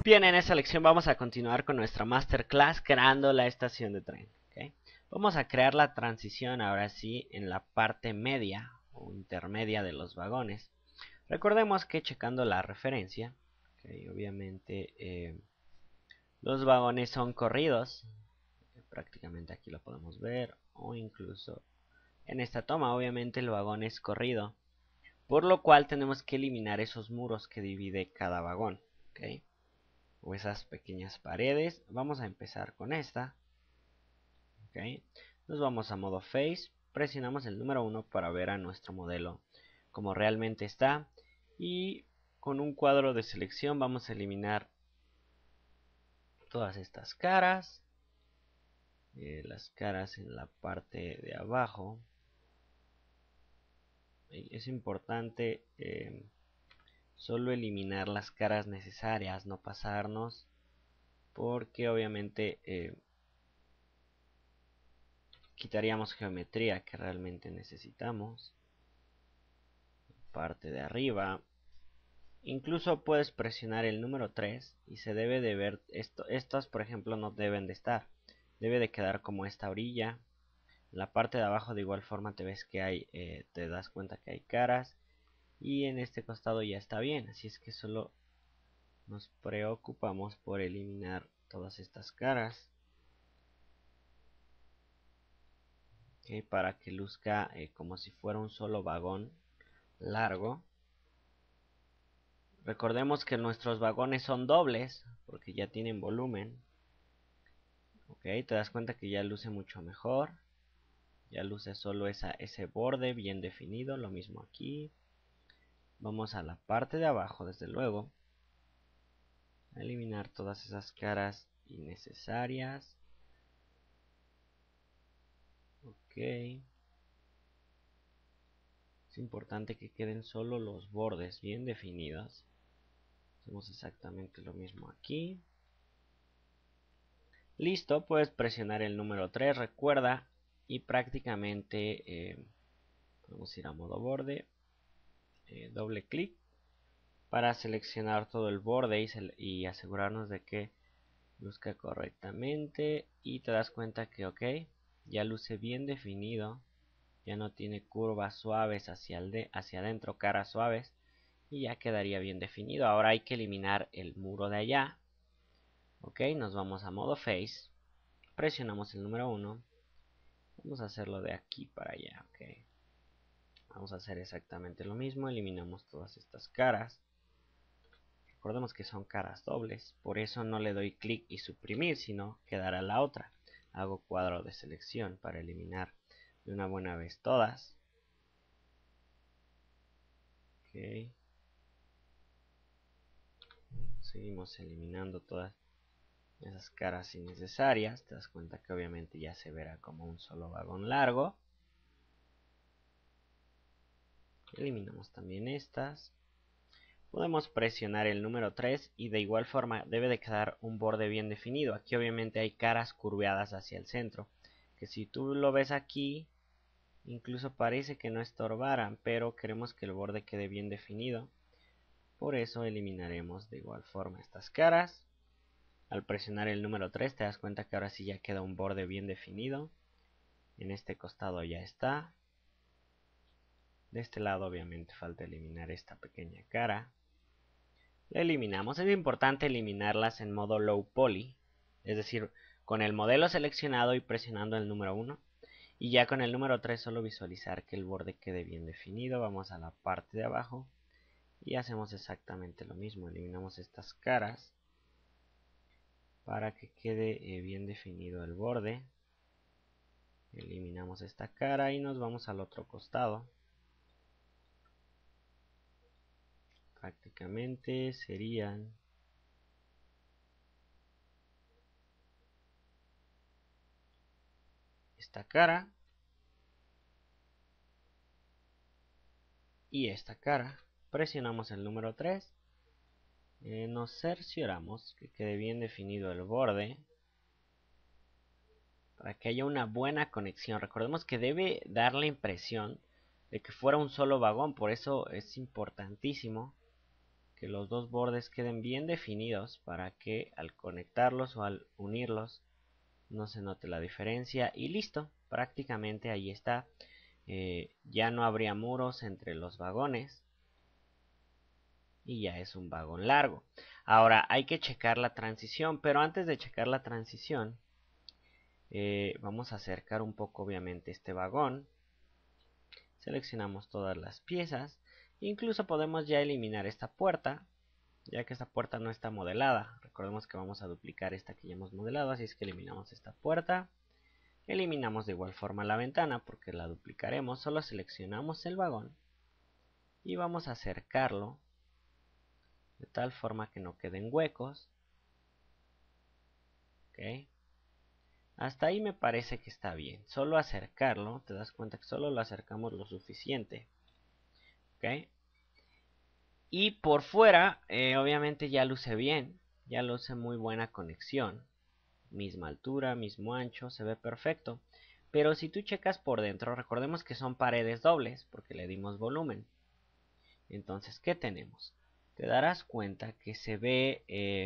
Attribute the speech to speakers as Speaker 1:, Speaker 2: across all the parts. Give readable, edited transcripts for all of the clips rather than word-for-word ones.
Speaker 1: Bien, en esta lección vamos a continuar con nuestra masterclass creando la estación de tren. ¿Okay? Vamos a crear la transición ahora sí en la parte media o intermedia de los vagones. Recordemos que checando la referencia, obviamente los vagones son corridos, prácticamente aquí lo podemos ver, o incluso en esta toma obviamente el vagón es corrido, por lo cual tenemos que eliminar esos muros que divide cada vagón. ¿Okay? O esas pequeñas paredes. Vamos a empezar con esta. ¿Okay? Nos vamos a modo face, presionamos el número 1 para ver a nuestro modelo como realmente está, y con un cuadro de selección vamos a eliminar todas estas caras, las caras en la parte de abajo. Es importante solo eliminar las caras necesarias, no pasarnos, porque obviamente quitaríamos geometría que realmente necesitamos. Parte de arriba. Incluso puedes presionar el número 3 y se debe de ver estos por ejemplo no deben de estar. Debe de quedar como esta orilla. En la parte de abajo de igual forma te ves que hay, te das cuenta que hay caras. Y en este costado ya está bien. Así es que solo nos preocupamos por eliminar todas estas caras. Okay, para que luzca como si fuera un solo vagón largo. Recordemos que nuestros vagones son dobles porque ya tienen volumen. Ok, te das cuenta que ya luce mucho mejor. Ya luce solo ese borde bien definido. Lo mismo aquí. Vamos a la parte de abajo, desde luego. A eliminar todas esas caras innecesarias. Ok. Es importante que queden solo los bordes bien definidos. Hacemos exactamente lo mismo aquí. Listo, puedes presionar el número 3, recuerda, y prácticamente podemos ir a modo borde, doble clic para seleccionar todo el borde y asegurarnos de que luzca correctamente, y te das cuenta que ok, ya luce bien definido, ya no tiene curvas suaves hacia adentro, caras suaves, y ya quedaría bien definido. Ahora hay que eliminar el muro de allá. Ok, nos vamos a modo face, presionamos el número 1, vamos a hacerlo de aquí para allá. Ok, vamos a hacer exactamente lo mismo, eliminamos todas estas caras. Recordemos que son caras dobles, por eso no le doy clic y suprimir, sino quedará la otra. Hago cuadro de selección para eliminar de una buena vez todas. Ok, seguimos eliminando todas esas caras innecesarias. Te das cuenta que obviamente ya se verá como un solo vagón largo. Eliminamos también estas. Podemos presionar el número 3 y de igual forma debe de quedar un borde bien definido. Aquí obviamente hay caras curveadas hacia el centro, que si tú lo ves aquí, incluso parece que no estorbaran, pero queremos que el borde quede bien definido. Por eso eliminaremos de igual forma estas caras. Al presionar el número 3 te das cuenta que ahora sí ya queda un borde bien definido. En este costado ya está. De este lado obviamente falta eliminar esta pequeña cara. La eliminamos. Es importante eliminarlas en modo low poly, es decir, con el modelo seleccionado y presionando el número 1. Y ya con el número 3 solo visualizar que el borde quede bien definido. Vamos a la parte de abajo y hacemos exactamente lo mismo. Eliminamos estas caras para que quede bien definido el borde. Eliminamos esta cara y nos vamos al otro costado. Prácticamente serían esta cara y esta cara. Presionamos el número 3. Nos cercioramos que quede bien definido el borde para que haya una buena conexión. Recordemos que debe dar la impresión de que fuera un solo vagón, por eso es importantísimo que los dos bordes queden bien definidos para que al conectarlos o al unirlos no se note la diferencia. Y listo, prácticamente ahí está. Ya no habría muros entre los vagones y ya es un vagón largo. Ahora hay que checar la transición, pero antes de checar la transición vamos a acercar un poco obviamente este vagón. Seleccionamos todas las piezas. Incluso podemos ya eliminar esta puerta, ya que esta puerta no está modelada. Recordemos que vamos a duplicar esta que ya hemos modelado, así es que eliminamos esta puerta. Eliminamos de igual forma la ventana porque la duplicaremos. Solo seleccionamos el vagón y vamos a acercarlo de tal forma que no queden huecos. ¿Ok? Hasta ahí me parece que está bien. Solo acercarlo, te das cuenta que solo lo acercamos lo suficiente. ¿Ok? Y por fuera, obviamente ya luce bien. Ya luce muy buena conexión. Misma altura, mismo ancho, se ve perfecto. Pero si tú checas por dentro, recordemos que son paredes dobles porque le dimos volumen. Entonces, ¿qué tenemos? Te darás cuenta que se ve,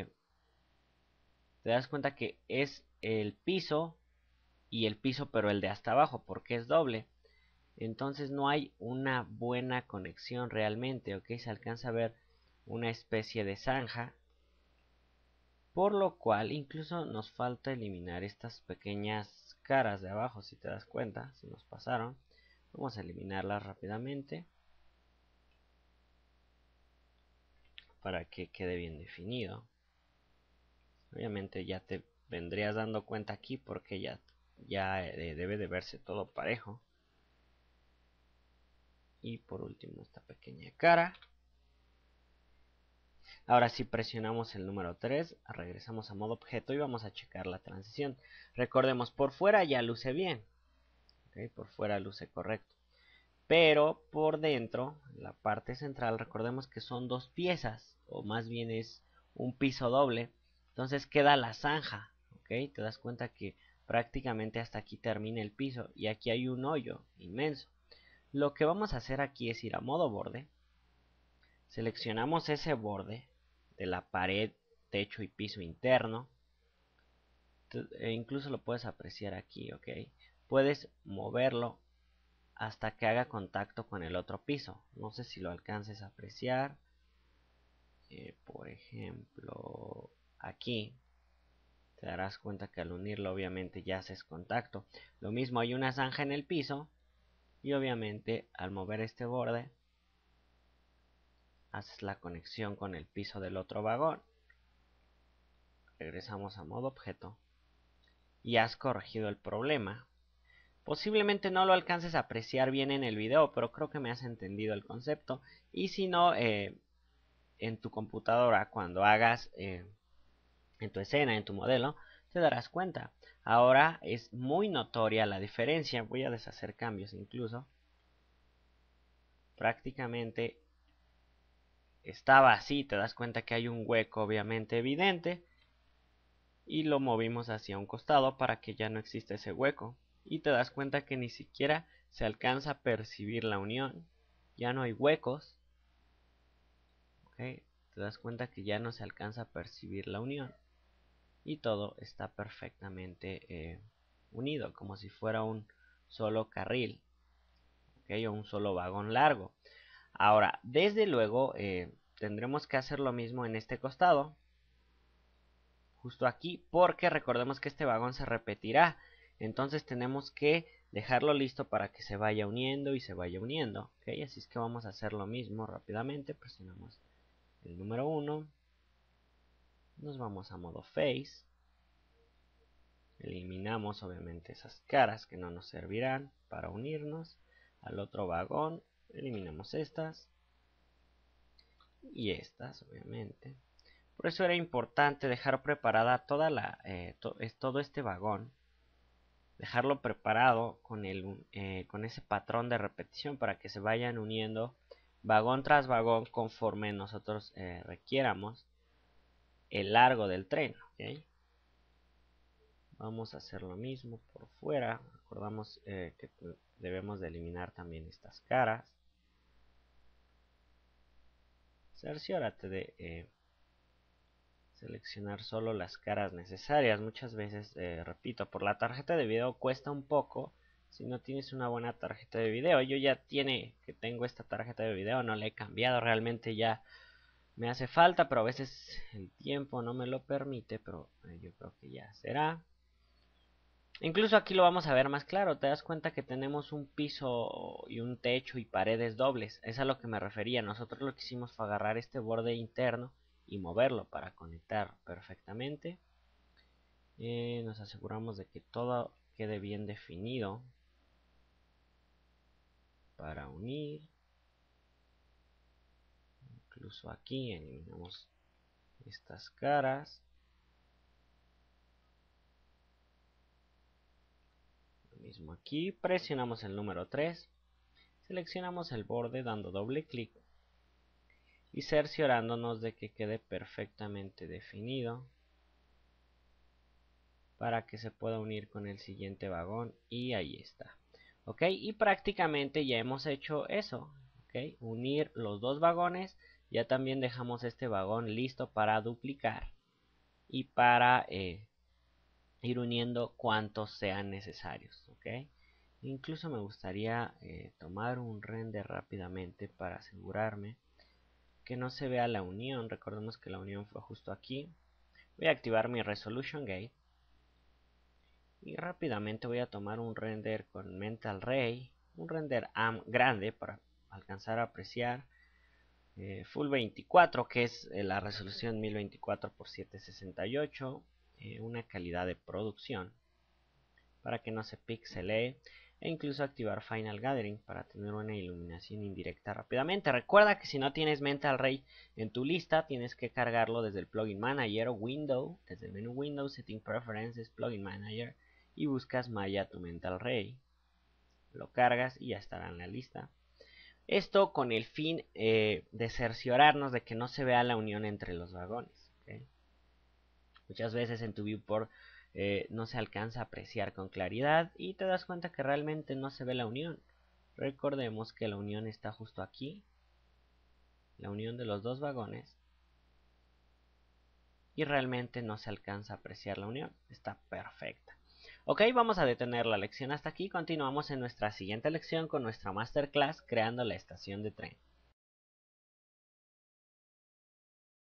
Speaker 1: te das cuenta que es el piso y el piso, pero el de hasta abajo, porque es doble. Entonces no hay una buena conexión realmente, ¿ok? Se alcanza a ver una especie de zanja, por lo cual incluso nos falta eliminar estas pequeñas caras de abajo, si te das cuenta, se nos pasaron. Vamos a eliminarlas rápidamente para que quede bien definido. Obviamente ya te vendrías dando cuenta aquí porque ya debe de verse todo parejo. Y por último esta pequeña cara. Ahora si presionamos el número 3, regresamos a modo objeto y vamos a checar la transición. Recordemos, por fuera ya luce bien. ¿Okay? Por fuera luce correcto. Pero por dentro, la parte central, recordemos que son dos piezas, o más bien es un piso doble. Entonces queda la zanja, ¿ok? Te das cuenta que prácticamente hasta aquí termina el piso y aquí hay un hoyo inmenso. Lo que vamos a hacer aquí es ir a modo borde. Seleccionamos ese borde de la pared, techo y piso interno. Incluso lo puedes apreciar aquí, ¿ok? Puedes moverlo hasta que haga contacto con el otro piso. No sé si lo alcances a apreciar. Por ejemplo, aquí te darás cuenta que al unirlo obviamente ya haces contacto. Lo mismo, hay una zanja en el piso y obviamente al mover este borde haces la conexión con el piso del otro vagón. Regresamos a modo objeto y has corregido el problema. Posiblemente no lo alcances a apreciar bien en el video, pero creo que me has entendido el concepto. Y si no, en tu computadora, cuando hagas en tu escena, en tu modelo, te darás cuenta. Ahora es muy notoria la diferencia. Voy a deshacer cambios incluso. Prácticamente estaba así, te das cuenta que hay un hueco obviamente evidente. Y lo movimos hacia un costado para que ya no exista ese hueco. Y te das cuenta que ni siquiera se alcanza a percibir la unión. Ya no hay huecos. ¿Okay? Te das cuenta que ya no se alcanza a percibir la unión. Y todo está perfectamente unido, como si fuera un solo carril, ¿okay? O un solo vagón largo. Ahora, desde luego, tendremos que hacer lo mismo en este costado, justo aquí, porque recordemos que este vagón se repetirá. Entonces tenemos que dejarlo listo para que se vaya uniendo y se vaya uniendo, ¿okay? Así es que vamos a hacer lo mismo rápidamente. Presionamos el número 1, nos vamos a modo face. Eliminamos obviamente esas caras que no nos servirán para unirnos al otro vagón. Eliminamos estas y estas obviamente. Por eso era importante dejar preparada toda todo este vagón. Dejarlo preparado con ese patrón de repetición para que se vayan uniendo vagón tras vagón conforme nosotros requiéramos el largo del tren. ¿Okay? Vamos a hacer lo mismo por fuera. Recordamos que debemos de eliminar también estas caras. cerciórate de seleccionar solo las caras necesarias. Muchas veces, repito, por la tarjeta de video cuesta un poco si no tienes una buena tarjeta de video. Yo ya tengo esta tarjeta de video, no la he cambiado, realmente ya me hace falta, pero a veces el tiempo no me lo permite, pero yo creo que ya será. Incluso aquí lo vamos a ver más claro, te das cuenta que tenemos un piso y un techo y paredes dobles, es a lo que me refería. Nosotros lo que hicimos fue agarrar este borde interno y moverlo para conectar perfectamente. Nos aseguramos de que todo quede bien definido para unir. Incluso aquí eliminamos estas caras. Lo mismo aquí, presionamos el número 3, seleccionamos el borde dando doble clic y cerciorándonos de que quede perfectamente definido para que se pueda unir con el siguiente vagón, y ahí está. Ok, y prácticamente ya hemos hecho eso. Ok, unir los dos vagones. Ya también dejamos este vagón listo para duplicar y para ir uniendo cuantos sean necesarios. Ok, incluso me gustaría tomar un render rápidamente para asegurarme que no se vea la unión. Recordemos que la unión fue justo aquí. Voy a activar mi Resolution Gate y rápidamente voy a tomar un render con Mental Ray, un render grande para alcanzar a apreciar Full 24, que es la resolución 1024 x 768, una calidad de producción para que no se pixelee, e incluso activar Final Gathering para tener una iluminación indirecta rápidamente. Recuerda que si no tienes Mental Ray en tu lista, tienes que cargarlo desde el Plugin Manager o Window, desde el menú Windows, Setting Preferences, Plugin Manager, y buscas Maya to Mental Ray. Lo cargas y ya estará en la lista. Esto con el fin de cerciorarnos de que no se vea la unión entre los vagones. ¿Okay? Muchas veces en tu viewport no se alcanza a apreciar con claridad y te das cuenta que realmente no se ve la unión. Recordemos que la unión está justo aquí, la unión de los dos vagones, y realmente no se alcanza a apreciar la unión. Está perfecta. Ok, vamos a detener la lección hasta aquí. Continuamos en nuestra siguiente lección con nuestra masterclass creando la estación de tren.